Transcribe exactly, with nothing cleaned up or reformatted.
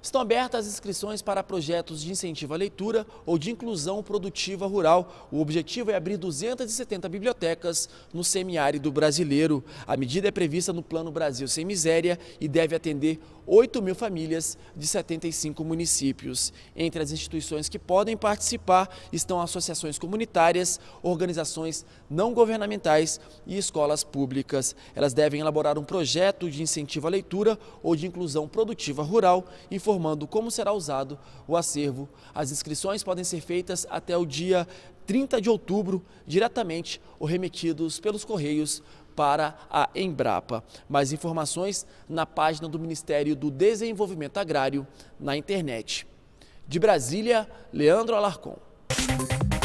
Estão abertas as inscrições para projetos de incentivo à leitura ou de inclusão produtiva rural. O objetivo é abrir duzentas e setenta bibliotecas no semiárido brasileiro. A medida é prevista no Plano Brasil Sem Miséria e deve atender oito mil famílias de setenta e cinco municípios. Entre as instituições que podem participar estão associações comunitárias, organizações não governamentais e escolas públicas. Elas devem elaborar um projeto de incentivo à leitura ou de inclusão produtiva rural, informando como será usado o acervo. As inscrições podem ser feitas até o dia trinta de outubro, diretamente ou remetidos pelos Correios para a Embrapa. Mais informações na página do Ministério do Desenvolvimento Agrário na internet. De Brasília, Leandro Alarcon.